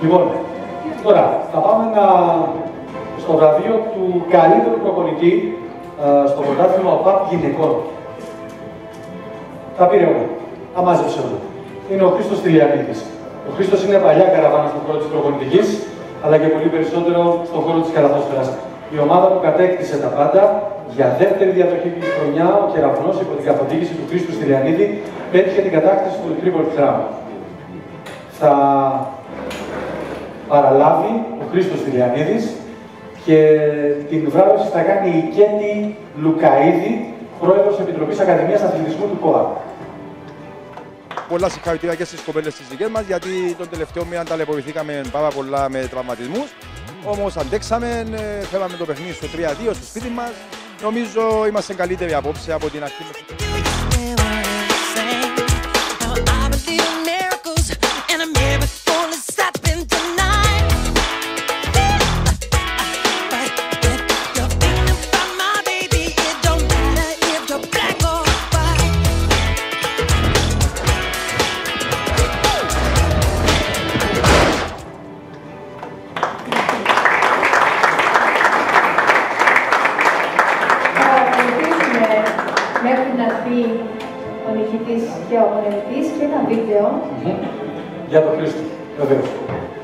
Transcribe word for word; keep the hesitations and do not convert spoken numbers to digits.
Λοιπόν, τώρα θα πάμε να... στο βραβείο του καλύτερου προπονητή uh, στο πρωτάθλημα ΟΠΑΠ γυναικών. Τα πήρε όλα. Τα μάζεψε όλα. Είναι ο Χρήστος Τηλιανίδης. Ο Χρήστος είναι παλιά καραβάνα στον χώρο της προπονητικής, αλλά και πολύ περισσότερο στον χώρο της καλαθόσφαιρας. Η ομάδα που κατέκτησε τα πάντα για δεύτερη διαδοχική χρονιά, ο Κεραυνός, υπό την καθοδήγηση του Χρήστου Τηλιανίδη, πέτυχε την κατάκτηση του Triple Crown. Θα παραλάβει ο Χρήστος Τηλιανίδης και την βράβευση θα κάνει η Κέτη Λουκαΐδη, πρόεδρος Επιτροπής Ακαδημίας Αθλητισμού του ΚΟΑ. Πολλά συγχαρητήρια και στις κοπέλες της δικές μας, γιατί τον τελευταίο μήνα ταλαιπωρηθήκαμε πάρα πολλά με τραυματισμούς. Όμως αντέξαμε, φέραμε το παιχνίδι στο τρία δύο στο σπίτι μας. Νομίζω είμαστε καλύτεροι απόψε από την αρχή. Μέχρι να πει ο νικητής και ο μονελητής και ένα βίντεο. Mm-hmm. Για τον Χρήστο, βεβαίως.